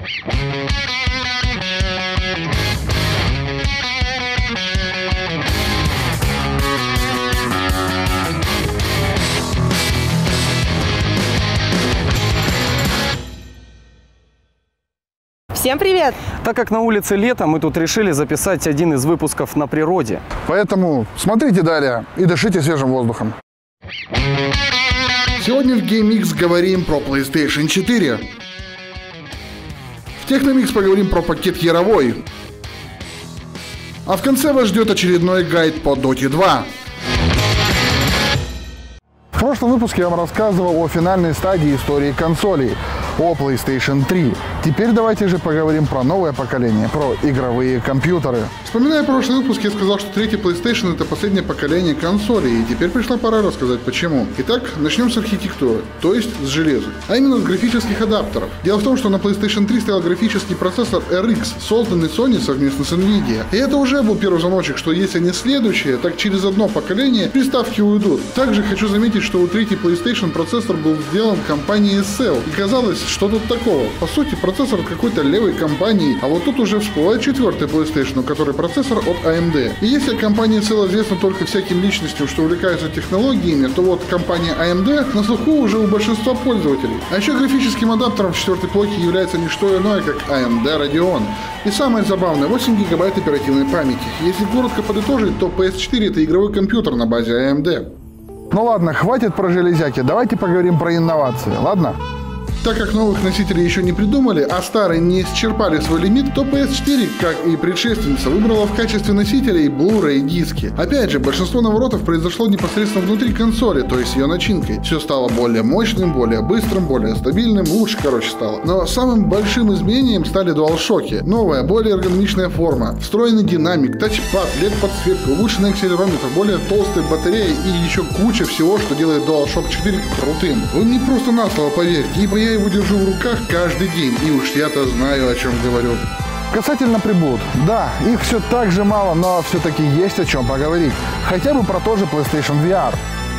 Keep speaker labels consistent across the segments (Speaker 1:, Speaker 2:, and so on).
Speaker 1: Всем привет!
Speaker 2: Так как на улице лето, мы тут решили записать один из выпусков на природе.
Speaker 3: Поэтому смотрите далее и дышите свежим воздухом. Сегодня в GameMix говорим про PlayStation 4. В Technomix поговорим про пакет Яровой. А в конце вас ждет очередной гайд по Dota 2. В прошлом выпуске я вам рассказывал о финальной стадии истории консолей, о PlayStation 3. Теперь давайте же поговорим про новое поколение, про игровые компьютеры. Вспоминая прошлый выпуск, я сказал, что третий PlayStation — это последнее поколение консолей, и теперь пришла пора рассказать почему. Итак, начнем с архитектуры, то есть с железа, а именно с графических адаптеров. Дело в том, что на PlayStation 3 стоял графический процессор RX, созданный Sony совместно с Nvidia. И это уже был первый звоночек, что если не следующее, так через одно поколение приставки уйдут. Также хочу заметить, что у третьей PlayStation процессор был сделан компанией SL. И казалось, что тут такого? По сути, процессор от какой-то левой компании, а вот тут уже всплывает четвертый PlayStation, у которой процессор от AMD. И если компания SL известна только всяким личностям, что увлекаются технологиями, то вот компания AMD на слуху уже у большинства пользователей. А еще графическим адаптером в четвертой плойке является не что иное, как AMD Radeon. И самое забавное, 8 гигабайт оперативной памяти. Если коротко подытожить, то PS4 это игровой компьютер на базе AMD. Ну ладно, хватит про железяки, давайте поговорим про инновации, ладно? Так как новых носителей еще не придумали, а старые не исчерпали свой лимит, то PS4, как и предшественница, выбрала в качестве носителей Blu-ray диски. Опять же, большинство наворотов произошло непосредственно внутри консоли, то есть ее начинкой. Все стало более мощным, более быстрым, более стабильным, лучше, стало. Но самым большим изменением стали DualShock. Новая, более эргономичная форма, встроенный динамик, тачпад, LED-подсветка, улучшенный акселерометр, более толстая батарея и еще куча всего, что делает DualShock 4 крутым. Вы мне просто на слово поверьте, ибо я его держу в руках каждый день, и уж я-то знаю, о чем говорю. Касательно прибуд. Да, их все так же мало, но все-таки есть о чем поговорить. Хотя бы про то же PlayStation VR.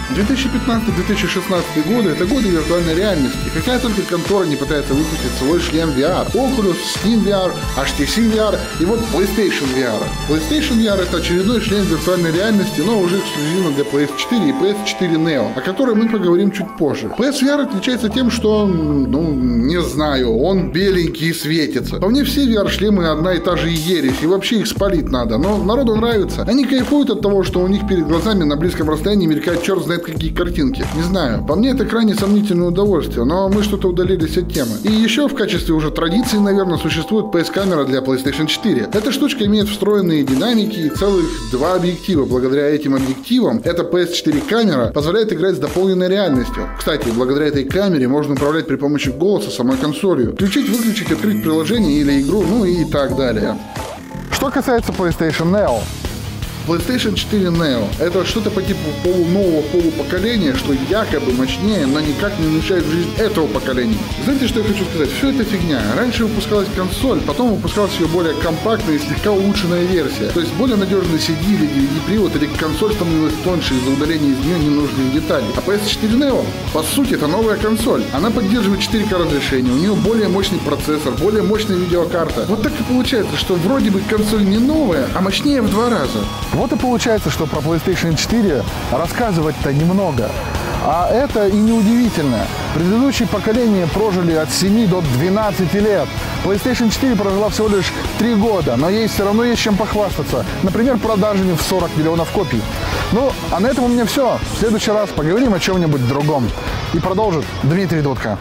Speaker 3: 2015-2016 годы – это годы виртуальной реальности. Какая только контора не пытается выпустить свой шлем VR. Oculus, Steam VR, HTC VR и вот PlayStation VR. PlayStation VR – это очередной шлем виртуальной реальности, но уже эксклюзивно для PS4 и PS4 Neo, о которой мы поговорим чуть позже. PSVR отличается тем, что, не знаю, он беленький и светится. По мне все VR-шлемы одна и та же ересь, и вообще их спалить надо, но народу нравится. Они кайфуют от того, что у них перед глазами на близком расстоянии мелькает черт знает какие картинки. Не знаю, по мне это крайне сомнительное удовольствие, но мы что-то удалились от темы. И еще в качестве уже традиции, наверное, существует PS-камера для PlayStation 4. Эта штучка имеет встроенные динамики и целых 2 объектива. Благодаря этим объективам эта PS4 камера позволяет играть с дополненной реальностью. Кстати, благодаря этой камере можно управлять при помощи голоса самой консолью. Включить, выключить, открыть приложение или игру, ну и так далее. Что касается PlayStation Neo. PlayStation 4 Neo – это что-то по типу нового полупоколения, что якобы мощнее, но никак не уменьшает жизнь этого поколения. Знаете, что я хочу сказать? Все это фигня. Раньше выпускалась консоль, потом выпускалась ее более компактная и слегка улучшенная версия. То есть более надежный CD или DVD-привод, или консоль становилась тоньше из-за удаления из нее ненужных деталей. А PS4 Neo, по сути, это новая консоль. Она поддерживает 4К разрешение, у нее более мощный процессор, более мощная видеокарта. Вот так и получается, что вроде бы консоль не новая, а мощнее в 2 раза. Вот и получается, что про PlayStation 4 рассказывать-то немного. А это и неудивительно. Предыдущие поколения прожили от 7 до 12 лет. PlayStation 4 прожила всего лишь 3 года, но ей все равно есть чем похвастаться. Например, продажами в 40 миллионов копий. Ну, а на этом у меня все. В следующий раз поговорим о чем-нибудь другом. И продолжит Дмитрий Дудко.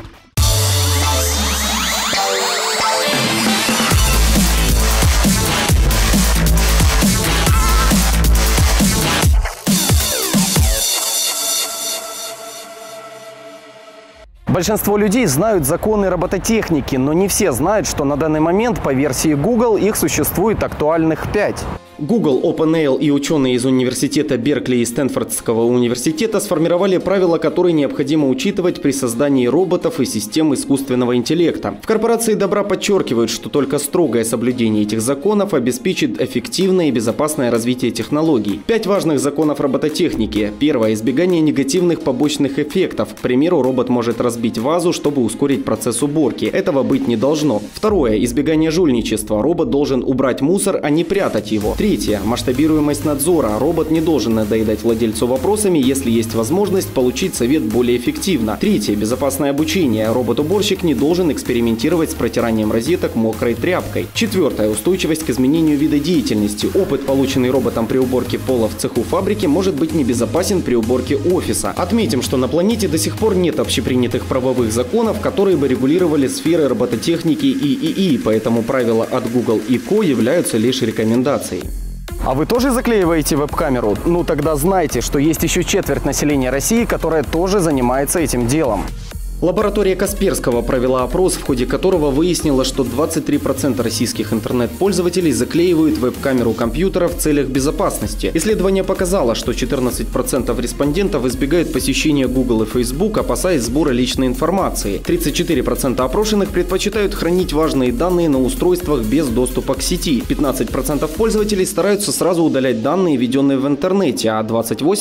Speaker 2: Большинство людей знают законы робототехники, но не все знают, что на данный момент по версии Google их существует актуальных 5.
Speaker 1: Google, OpenAI и ученые из университета Беркли и Стэнфордского университета сформировали правила, которые необходимо учитывать при создании роботов и систем искусственного интеллекта. В корпорации Добра подчеркивают, что только строгое соблюдение этих законов обеспечит эффективное и безопасное развитие технологий. 5 важных законов робототехники. Первое – избегание негативных побочных эффектов. К примеру, робот может разбить вазу, чтобы ускорить процесс уборки. Этого быть не должно. Второе – избегание жульничества. Робот должен убрать мусор, а не прятать его. Третье – масштабируемость надзора. Робот не должен надоедать владельцу вопросами, если есть возможность получить совет более эффективно. Третье – безопасное обучение. Робот-уборщик не должен экспериментировать с протиранием розеток мокрой тряпкой. Четвертое – устойчивость к изменению вида деятельности. Опыт, полученный роботом при уборке пола в цеху фабрики, может быть небезопасен при уборке офиса. Отметим, что на планете до сих пор нет общепринятых правовых законов, которые бы регулировали сферы робототехники и ИИ, поэтому правила от Google и Co. являются лишь рекомендацией.
Speaker 2: А вы тоже заклеиваете веб-камеру? Ну тогда знайте, что есть еще четверть населения России, которая тоже занимается этим делом.
Speaker 1: Лаборатория Касперского провела опрос, в ходе которого выяснила, что 23% российских интернет-пользователей заклеивают веб-камеру компьютера в целях безопасности. Исследование показало, что 14% респондентов избегают посещения Google и Facebook, опасаясь сбора личной информации. 34% опрошенных предпочитают хранить важные данные на устройствах без доступа к сети. 15% пользователей стараются сразу удалять данные, введенные в интернете, а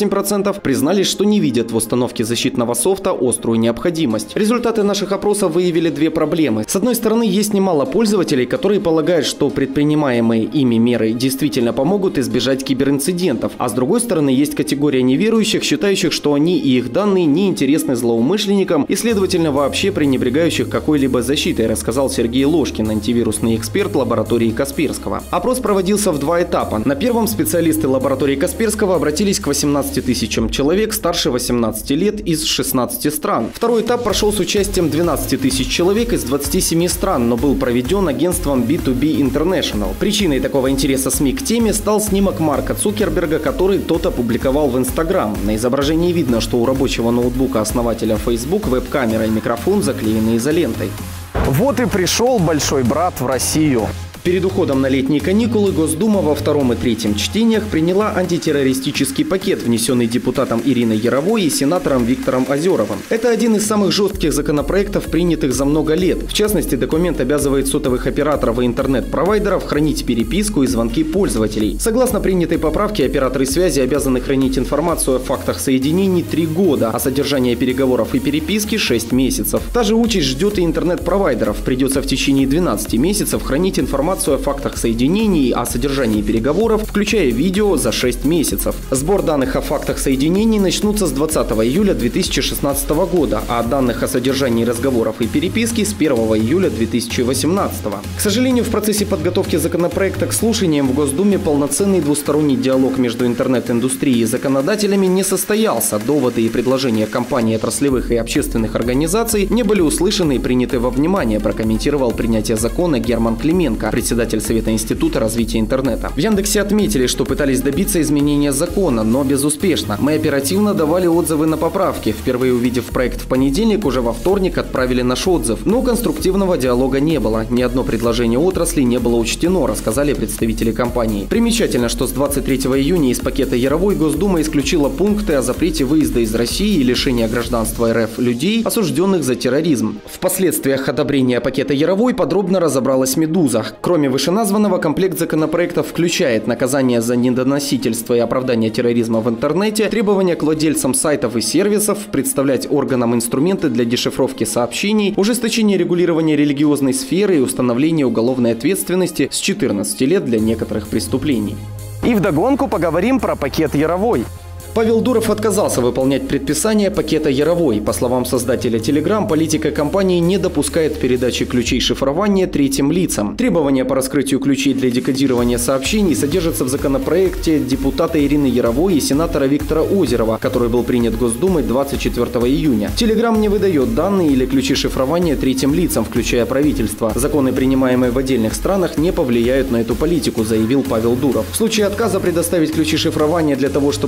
Speaker 1: 28% признались, что не видят в установке защитного софта острую необходимость. Результаты наших опросов выявили две проблемы. С одной стороны, есть немало пользователей, которые полагают, что предпринимаемые ими меры действительно помогут избежать киберинцидентов. А с другой стороны, есть категория неверующих, считающих, что они и их данные не интересны злоумышленникам и, следовательно, вообще пренебрегающих какой-либо защитой, рассказал Сергей Ложкин, антивирусный эксперт лаборатории Касперского. Опрос проводился в 2 этапа. На первом специалисты лаборатории Касперского обратились к 18 тысячам человек старше 18 лет из 16 стран. Второй этап прошел с участием 12 тысяч человек из 27 стран, но был проведен агентством B2B International. Причиной такого интереса СМИ к теме стал снимок Марка Цукерберга, который тот опубликовал в Instagram. На изображении видно, что у рабочего ноутбука основателя Facebook веб-камера и микрофон заклеены изолентой.
Speaker 2: Вот и пришел большой брат в Россию.
Speaker 1: Перед уходом на летние каникулы Госдума во 2 и 3 чтениях приняла антитеррористический пакет, внесенный депутатом Ириной Яровой и сенатором Виктором Озеровым. Это один из самых жестких законопроектов, принятых за много лет. В частности, документ обязывает сотовых операторов и интернет-провайдеров хранить переписку и звонки пользователей. Согласно принятой поправке, операторы связи обязаны хранить информацию о фактах соединений 3 года, а содержание переговоров и переписки 6 месяцев. Та же участь ждет и интернет-провайдеров. Придется в течение 12 месяцев хранить информацию о фактах соединений, о содержании переговоров, включая видео, за 6 месяцев. Сбор данных о фактах соединений начнутся с 20 июля 2016 года, а данных о содержании разговоров и переписки с 1 июля 2018. К сожалению, в процессе подготовки законопроекта к слушаниям в Госдуме полноценный двусторонний диалог между интернет-индустрией и законодателями не состоялся. Доводы и предложения компаний, отраслевых и общественных организаций не были услышаны и приняты во внимание, прокомментировал принятие закона Герман Клименко, председатель Совета Института развития интернета. В Яндексе отметили, что пытались добиться изменения закона, но безуспешно. Мы оперативно давали отзывы на поправки. Впервые увидев проект в понедельник, уже во вторник отправили наш отзыв. Но конструктивного диалога не было. Ни одно предложение отрасли не было учтено, рассказали представители компании. Примечательно, что с 23 июня из пакета Яровой Госдума исключила пункты о запрете выезда из России и лишения гражданства РФ людей, осужденных за терроризм. В последствиях одобрения пакета Яровой подробно разобралась «Медуза». Кроме вышеназванного, комплект законопроектов включает наказание за недоносительство и оправдание терроризма в интернете, требования к владельцам сайтов и сервисов, представлять органам инструменты для дешифровки сообщений, ужесточение регулирования религиозной сферы и установление уголовной ответственности с 14 лет для некоторых преступлений.
Speaker 2: И вдогонку поговорим про пакет Яровой.
Speaker 1: Павел Дуров отказался выполнять предписание пакета Яровой. По словам создателя Telegram, политика компании не допускает передачи ключей шифрования третьим лицам. Требования по раскрытию ключей для декодирования сообщений содержатся в законопроекте депутата Ирины Яровой и сенатора Виктора Озерова, который был принят Госдумой 24 июня. Telegram не выдает данные или ключи шифрования третьим лицам, включая правительство. Законы, принимаемые в отдельных странах, не повлияют на эту политику, заявил Павел Дуров. В случае отказа предоставить ключи шифрования для того, чтобы правоохранительные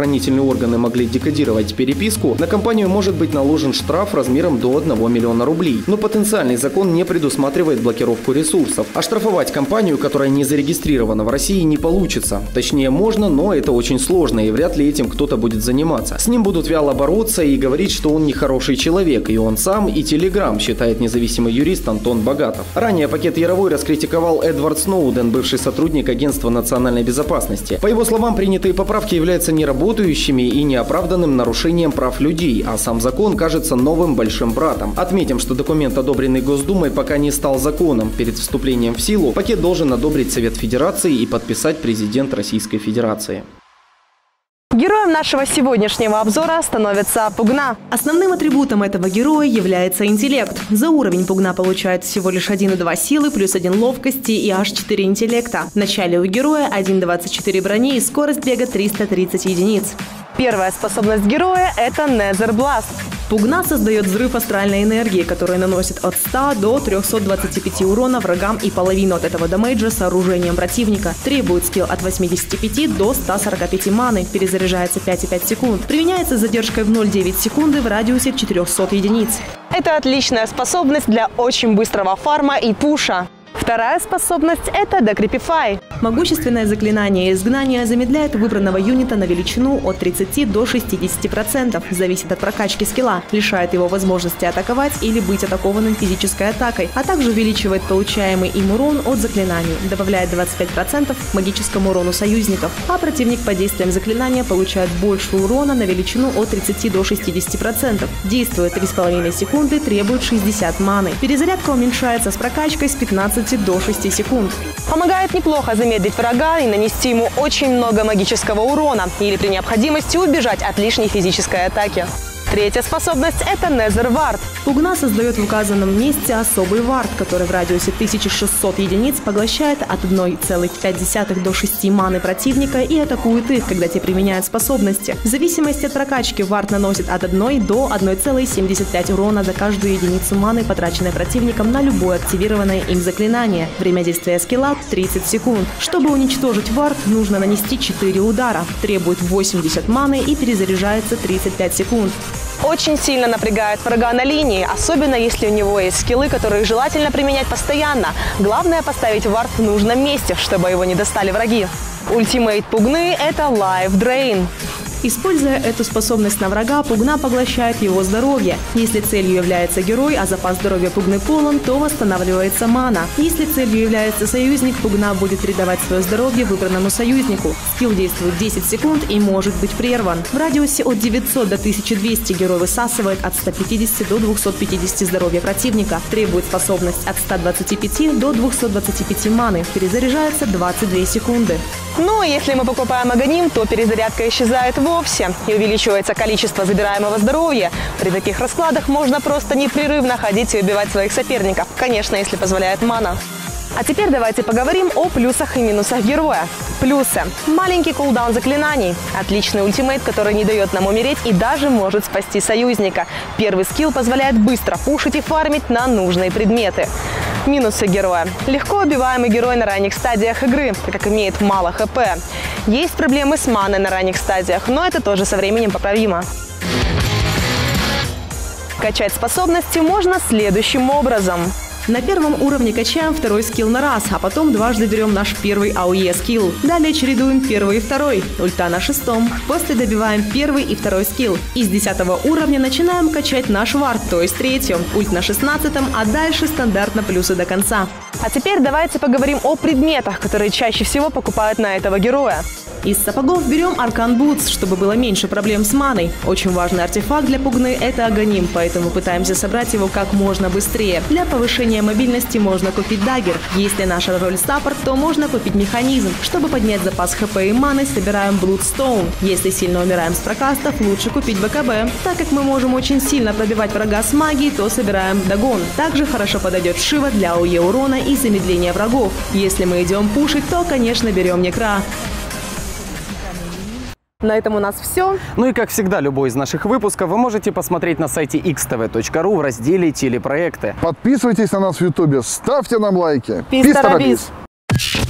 Speaker 1: правоохранительные органы могли декодировать переписку, на компанию может быть наложен штраф размером до 1 миллиона рублей. Но потенциальный закон не предусматривает блокировку ресурсов. Оштрафовать компанию, которая не зарегистрирована в России, не получится. Точнее, можно, но это очень сложно, и вряд ли этим кто-то будет заниматься. С ним будут вяло бороться и говорить, что он нехороший человек, и он сам, и Telegram, считает независимый юрист Антон Богатов. Ранее пакет Яровой раскритиковал Эдвард Сноуден, бывший сотрудник Агентства национальной безопасности. По его словам, принятые поправки являются неработающими и неоправданным нарушением прав людей, а сам закон кажется новым большим братом. Отметим, что документ, одобренный Госдумой, пока не стал законом. Перед вступлением в силу пакет должен одобрить Совет Федерации и подписать президент Российской Федерации.
Speaker 4: Героем нашего сегодняшнего обзора становится пугна.
Speaker 5: Основным атрибутом этого героя является интеллект. За уровень пугна получает всего лишь 1,2 силы, плюс 1 ловкости и аж 4 интеллекта. В начале у героя 1,24 брони и скорость бега 330 единиц.
Speaker 4: Первая способность героя – это Nether Blast.
Speaker 5: Пугна создает взрыв астральной энергии, который наносит от 100 до 325 урона врагам и половину от этого дамейджа сооружением противника. Требует скилл от 85 до 145 маны, перезаряжается 5,5 секунд. Применяется с задержкой в 0,9 секунды в радиусе 400 единиц.
Speaker 4: Это отличная способность для очень быстрого фарма и пуша. Вторая способность – это Decrepify.
Speaker 5: Могущественное заклинание изгнания замедляет выбранного юнита на величину от 30 до 60%, зависит от прокачки скилла, лишает его возможности атаковать или быть атакованным физической атакой, а также увеличивает получаемый им урон от заклинаний, добавляет 25% к магическому урону союзников, а противник под действием заклинания получает больше урона на величину от 30 до 60%. Действует 3,5 секунды, требует 60 маны. Перезарядка уменьшается с прокачкой с 15 до 6 секунд.
Speaker 4: Помогает неплохо замедлить врага и нанести ему очень много магического урона или при необходимости убежать от лишней физической атаки. Третья способность – это Nether Ward.
Speaker 5: Пугна создает в указанном месте особый вард, который в радиусе 1600 единиц поглощает от 1,5 до 6 маны противника и атакует их, когда те применяют способности. В зависимости от прокачки вард наносит от 1 до 1,75 урона за каждую единицу маны, потраченной противником на любое активированное им заклинание. Время действия скилла – 30 секунд. Чтобы уничтожить вард, нужно нанести 4 удара. Требует 80 маны и перезаряжается 35 секунд.
Speaker 4: Очень сильно напрягает врага на линии, особенно если у него есть скиллы, которые желательно применять постоянно. Главное поставить вард в нужном месте, чтобы его не достали враги. Ультимейт пугны – это Life Drain.
Speaker 5: Используя эту способность на врага, пугна поглощает его здоровье. Если целью является герой, а запас здоровья пугны полон, то восстанавливается мана. Если целью является союзник, пугна будет передавать свое здоровье выбранному союзнику. Скилл действует 10 секунд и может быть прерван. В радиусе от 900 до 1200 герой высасывает от 150 до 250 здоровья противника. Требует способность от 125 до 225 маны. Перезаряжается 22 секунды.
Speaker 4: Ну, если мы покупаем Аганим, то перезарядка исчезает вовсе и увеличивается количество забираемого здоровья. При таких раскладах можно просто непрерывно ходить и убивать своих соперников. Конечно, если позволяет мана. А теперь давайте поговорим о плюсах и минусах героя. Плюсы. Маленький кулдаун заклинаний. Отличный ультимейт, который не дает нам умереть и даже может спасти союзника. Первый скилл позволяет быстро пушить и фармить на нужные предметы. Минусы героя. Легко убиваемый герой на ранних стадиях игры, так как имеет мало хп. Есть проблемы с маной на ранних стадиях, но это тоже со временем поправимо. Качать способности можно следующим образом.
Speaker 5: На первом уровне качаем второй скилл на раз, а потом дважды берем наш первый АОЕ скилл. Далее чередуем первый и второй. Ульта на 6-м. После добиваем первый и второй скилл. И с 10 уровня начинаем качать наш вард, то есть 3-м. Ульт на 16-м, а дальше стандартно плюсы до конца.
Speaker 4: А теперь давайте поговорим о предметах, которые чаще всего покупают на этого героя.
Speaker 5: Из сапогов берем Аркан Бутс, чтобы было меньше проблем с маной. Очень важный артефакт для пугны – это Аганим, поэтому пытаемся собрать его как можно быстрее. Для повышения мобильности можно купить даггер. Если наша роль саппорт, то можно купить механизм. Чтобы поднять запас хп и маны, собираем Bloodstone. Если сильно умираем с прокастов, лучше купить БКБ. Так как мы можем очень сильно пробивать врага с магией, то собираем Дагон. Также хорошо подойдет Шива для АОЕ урона и замедления врагов. Если мы идем пушить, то, конечно, берем Некра.
Speaker 4: На этом у нас все.
Speaker 2: Ну и как всегда, любой из наших выпусков вы можете посмотреть на сайте xtv.ru в разделе «Телепроекты».
Speaker 3: Подписывайтесь на нас в Ютубе, ставьте нам лайки.
Speaker 4: Пистарабис.